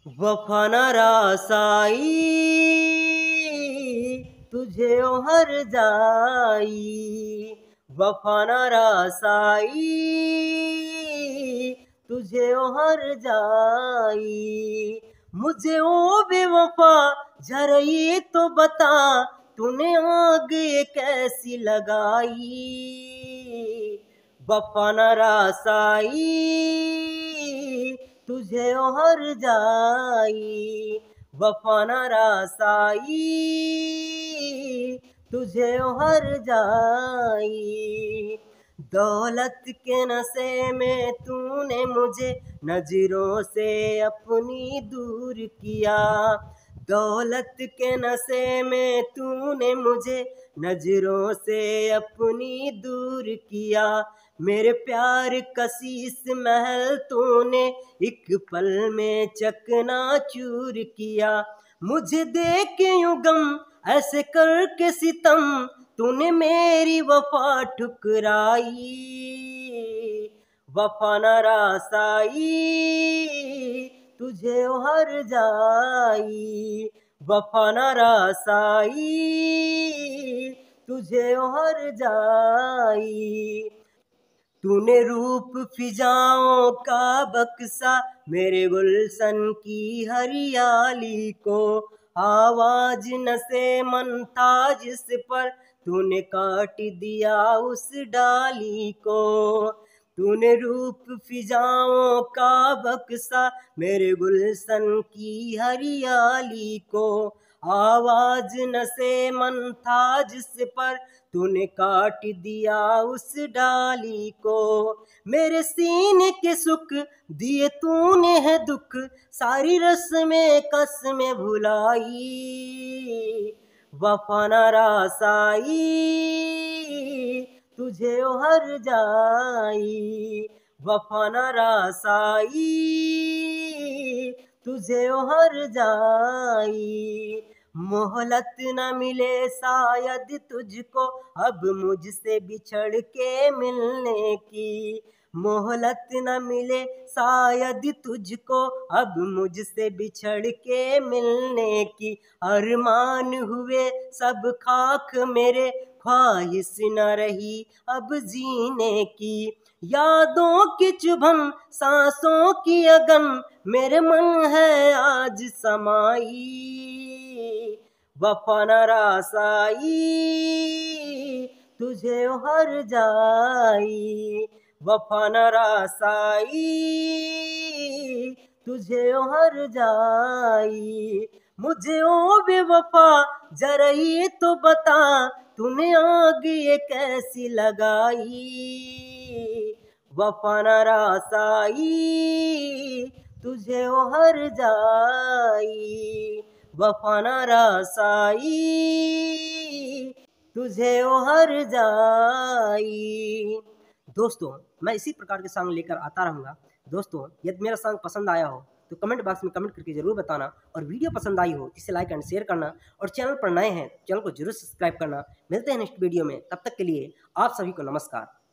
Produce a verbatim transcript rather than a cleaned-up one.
वफा न रासाई तुझे ओ हर जाई, वफा न रासाई तुझे ओ हर जाई। मुझे ओ बेवफा जरा ये तो बता, तूने आग ये कैसी लगाई। वफा न रासाई तुझे ओ हर जाई, वफा न रासाई तुझे ओ हर जाई। दौलत के नशे में तूने मुझे नजरों से अपनी दूर किया, दौलत के नशे में तूने मुझे नजरों से अपनी दूर किया। मेरे प्यार कसीस महल तूने एक पल में चकनाचूर किया। मुझे देख यूं गम ऐसे करके सितम, तूने मेरी वफा ठुकराई। वफा न रासाई तुझे ओ हर जाई, वफा न रासाई तुझे ओ हर जाई। तूने रूप फिजाओं का बक्सा मेरे गुलशन की हरियाली को, आवाज नसे मन था जिस पर तूने काट दिया उस डाली को। तूने रूप फिजाओं का बक्सा मेरे गुलशन की हरियाली को, आवाज नसे मन था जिस पर तूने काट दिया उस डाली को। मेरे सीने के सुख दिए तूने है दुख, सारी रस्में कसमें भुलाई। वफा न रासाई तुझे ओ हर जाई, वफा न रासाई तुझे ओ हर जाई। मोहलत न मिले शायद तुझको अब मुझसे बिछड़ के मिलने की, मोहलत न मिले शायद तुझको अब मुझसे बिछड़ के मिलने की। अरमान हुए सब खाक मेरे, ख्वाहिश न रही अब जीने की। यादों की चुभन सांसों की अगन मेरे मन है आज समाई। वफा न रासाई तुझे ओ हर जाई, वफा न रासाई तुझे ओ हर जाई। मुझे ओ बेवफा जरा ये तो बता, तूने आग ये कैसी लगाई। वफा न रासाई तुझे ओ हर जाई, वफा न रासाई तुझे ओ हर जाई। दोस्तों, मैं इसी प्रकार के सॉन्ग लेकर आता रहूँगा। दोस्तों, यदि मेरा सॉन्ग पसंद आया हो तो कमेंट बॉक्स में कमेंट करके ज़रूर बताना, और वीडियो पसंद आई हो इसे लाइक एंड शेयर करना, और चैनल पर नए हैं चैनल को जरूर सब्सक्राइब करना। मिलते हैं नेक्स्ट वीडियो में, तब तक के लिए आप सभी को नमस्कार।